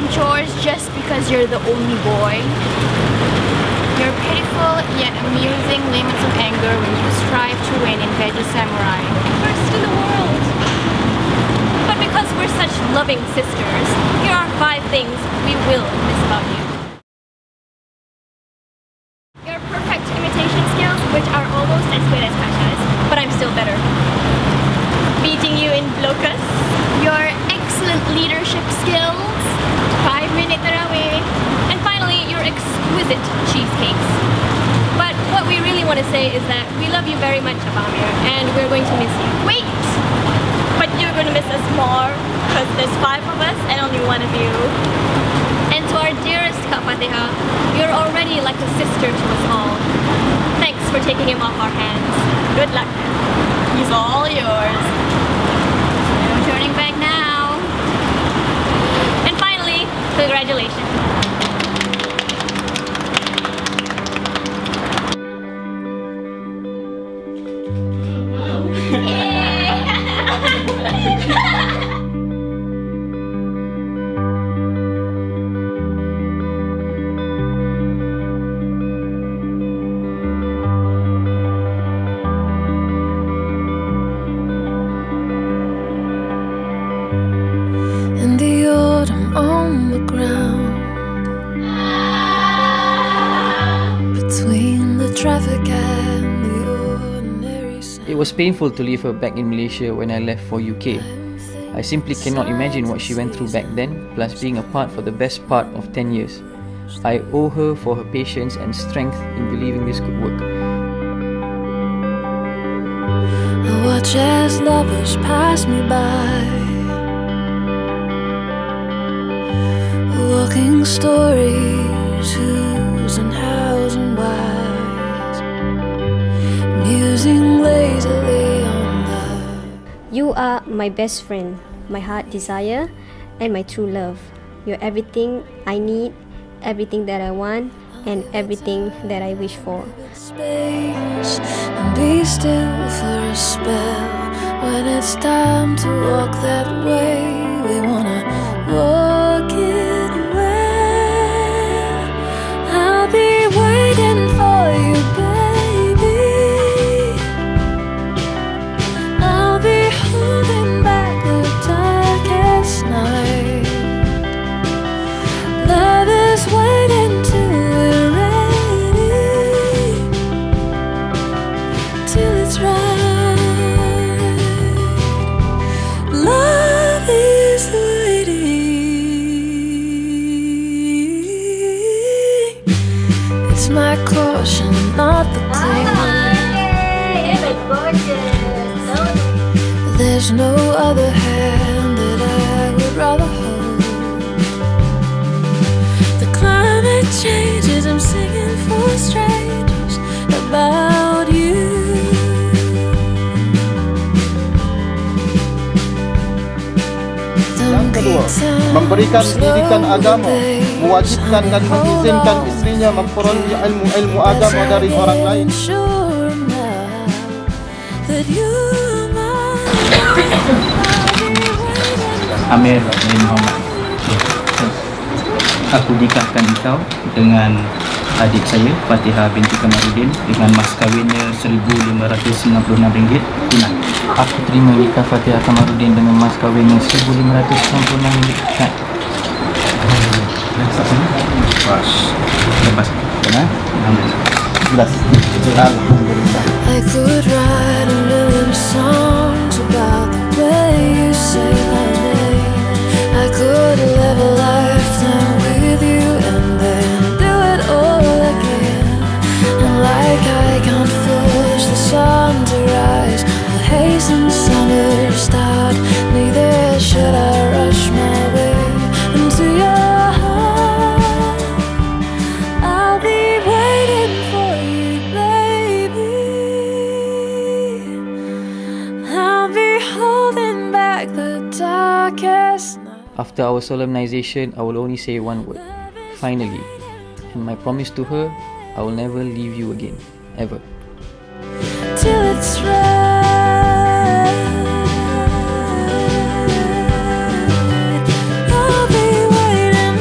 some chores just because you're the only boy. You're pitiful yet amusing laments of anger when you strive to win in Veggie Samurai. First in the world. But because we're such loving sisters, here are 5 things we will miss about you. Your perfect imitation skills, which are almost as good as Kasha's, But I'm still better. Beating you in Blocus. your excellent leadership skills, 5-minute tarawih, And finally, your exquisite cheesecakes. But what we really want to say is that we love you very much, Abamir, and we're going to miss you. wait! But you're going to miss us more, because there's 5 of us and only 1 of you. And to our dearest Kak Fatiha, you're already like a sister to us all. Thanks for taking him off our hands. Good luck. He's all yours. No turning back now. And finally, congratulations. In the autumn on the ground, between the traffic and the ordinary sound. It was painful to leave her back in Malaysia when I left for UK. I simply cannot imagine what she went through back then, plus being apart for the best part of 10 years. I owe her for her patience and strength in believing this could work. I watch as lovers pass me by, walking stories, who's and hows and whys, musing lazily on love. You are my best friend, my heart desire, and my true love. You're everything I need, everything that I want, and everything that I wish for. Space and be still for a spell. When it's time to walk that way, we wanna walk it well. I'll be waiting for you, baby. I'll be holding back the darkest night. Love is waiting till we're ready, till it's right. Love is waiting. It's my caution, not the claim. There's no other hand that I would rather hold. The climate changes, I'm singing for strangers about you. Yang kedua, memberikan pendidikan agama, mewajibkan dan mengizinkan istrinya memperoleh ilmu-ilmu agama dari orang lain. Amir bin Muhammad. Aku nikahkan engkau dengan adik saya Fatihah binti Kamarudin dengan mas kawinnya RM1,596 tunai. Aku terima nikah Fatihah Kamarudin dengan mas kahwinnya RM1,596 tunai. Pas. Lepas. Benar? Alhamdulillah. Alhamdulillah. I could write a million songs about the way you say my name. I could live a lifetime with you and then do it all again. And like I can't force the sun to rise or hasten summer start, neither should I rush my way into your heart. I'll be waiting for you, baby. I'll be holding back the darkest night. After our solemnization, I will only say one word: finally. And my promise to her, I will never leave you again, ever. Till it's right. I'll be waiting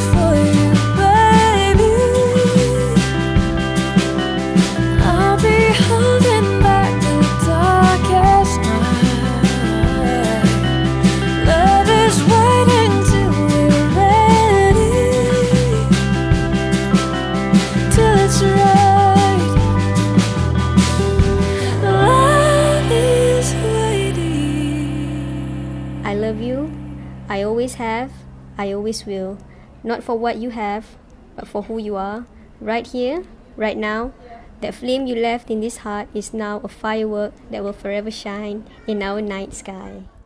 have, I always will. Not for what you have, but for who you are. Right here, right now, that flame you left in this heart is now a firework that will forever shine in our night sky.